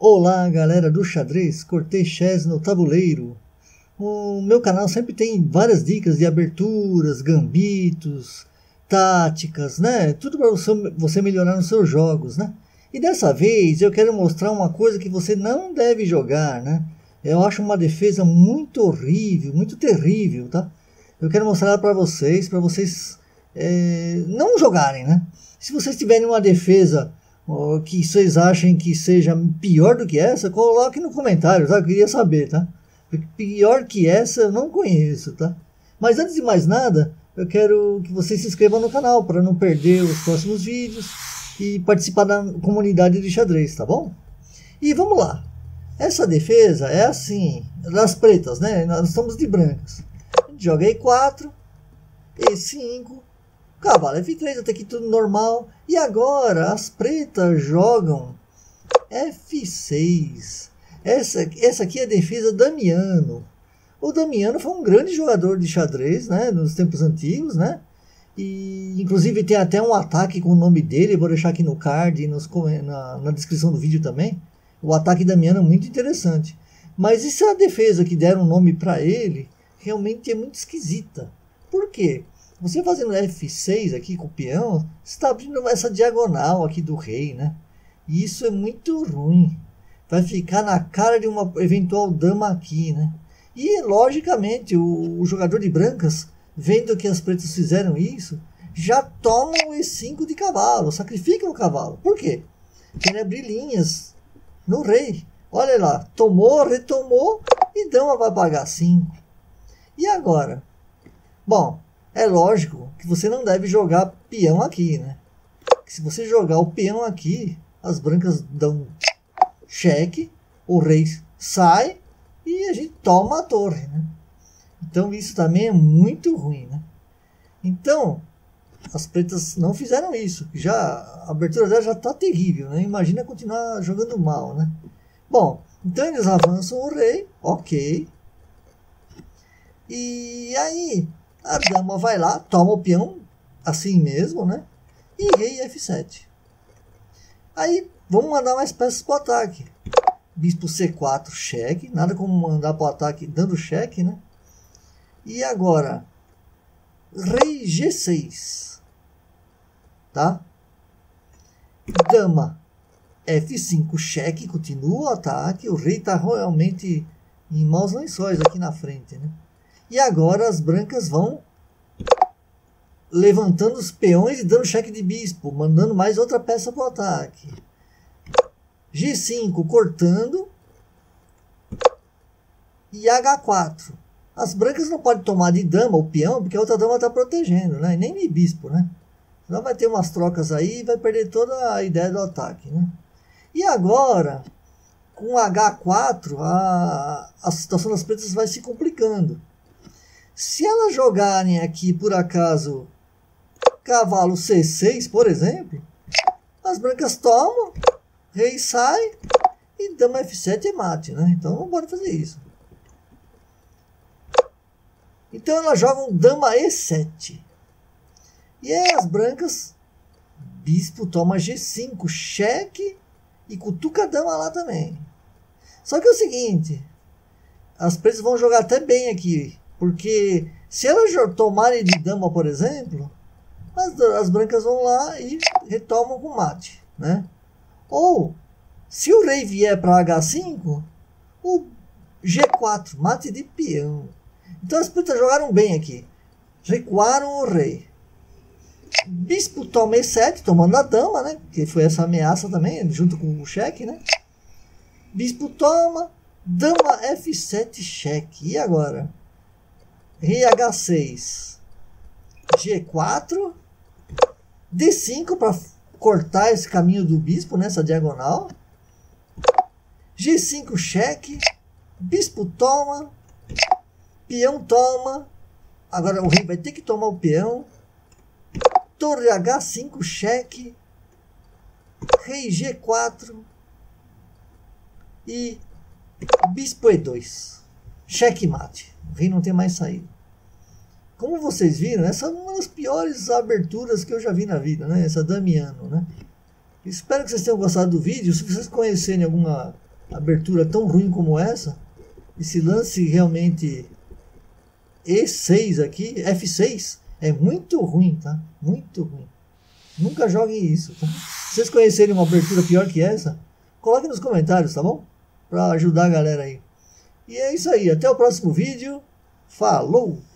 Olá galera do xadrez, Cortez Chess no tabuleiro. O meu canal sempre tem várias dicas de aberturas, gambitos, táticas, né? Tudo para você melhorar nos seus jogos, né? E dessa vez eu quero mostrar uma coisa que você não deve jogar, né? Eu acho uma defesa muito horrível, muito terrível, tá? Eu quero mostrar para vocês não jogarem, né? Se vocês tiverem uma defesa que vocês achem que seja pior do que essa, coloque no comentário, tá? Eu queria saber, tá? Porque pior que essa eu não conheço, tá? Mas antes de mais nada, eu quero que vocês se inscrevam no canal para não perder os próximos vídeos e participar da comunidade de xadrez, tá bom? E vamos lá. Essa defesa é assim, das pretas, né? Nós estamos de brancas. A gente joga E4, E5, cavalo F3, até aqui tudo normal. E agora as pretas jogam F6. Essa aqui é a defesa Damiano. O Damiano foi um grande jogador de xadrez, né, nos tempos antigos, né? E inclusive tem até um ataque com o nome dele, vou deixar aqui no card e na descrição do vídeo também. O ataque Damiano é muito interessante. Mas essa defesa que deram o nome para ele realmente é muito esquisita. Por quê? Você fazendo F6 aqui com o peão, você está abrindo essa diagonal aqui do rei, né? E isso é muito ruim. Vai ficar na cara de uma eventual dama aqui, né? E, logicamente, o jogador de brancas, vendo que as pretas fizeram isso, já toma o E5 de cavalo, sacrifica o cavalo. Por quê? Quer abrir linhas no rei. Olha lá, tomou, retomou, e dama vai pagar 5. E agora? Bom, é lógico que você não deve jogar peão aqui, né? Porque se você jogar o peão aqui, as brancas dão cheque, o rei sai e a gente toma a torre, né? Então isso também é muito ruim, né? Então, as pretas não fizeram isso. Já, a abertura dela já está terrível, né? Imagina continuar jogando mal, né? Bom, então eles avançam o rei, ok. E aí a dama vai lá, toma o peão, assim mesmo, né? E rei F7. Aí, vamos mandar mais peças para o ataque. Bispo C4, cheque. Nada como mandar para o ataque dando cheque, né? E agora, rei G6. Tá? Dama F5, cheque. Continua o ataque. O rei está realmente em maus lençóis aqui na frente, né? E agora as brancas vão levantando os peões e dando cheque de bispo, mandando mais outra peça para o ataque. G5 cortando. E H4. As brancas não podem tomar de dama o peão, porque a outra dama está protegendo, né? E nem de bispo, né? Senão vai ter umas trocas aí e vai perder toda a ideia do ataque, né? E agora, com H4, a situação das pretas vai se complicando. Se elas jogarem aqui, por acaso, cavalo C6, por exemplo, as brancas tomam, rei sai e dama F7 é mate, né? Então não pode fazer isso. Então elas jogam dama E7. E aí as brancas, bispo toma G5, cheque e cutuca a dama lá também. Só que é o seguinte, as pretas vão jogar até bem aqui. Porque se elas tomarem de dama, por exemplo, as brancas vão lá e retomam com mate, né? Ou, se o rei vier para H5, o G4, mate de peão. Então as pretas jogaram bem aqui. Recuaram o rei. Bispo toma E7, tomando a dama, né? Que foi essa ameaça também, junto com o cheque, né? Bispo toma, dama F7, cheque. E agora? Rei H6, G4, D5 para cortar esse caminho do bispo, nessa diagonal. G5 cheque, bispo toma, peão toma. Agora o rei vai ter que tomar o peão. Torre H5 cheque, rei G4 e bispo E2. Cheque mate. O rei não tem mais saída. Como vocês viram, essa é uma das piores aberturas que eu já vi na vida, né? Essa Damiano, né? Espero que vocês tenham gostado do vídeo. Se vocês conhecerem alguma abertura tão ruim como essa. Esse lance realmente E6 aqui, F6, é muito ruim, tá? Muito ruim. Nunca joguem isso, tá? Se vocês conhecerem uma abertura pior que essa, coloquem nos comentários, tá bom? Pra ajudar a galera aí. E é isso aí, até o próximo vídeo. Falou!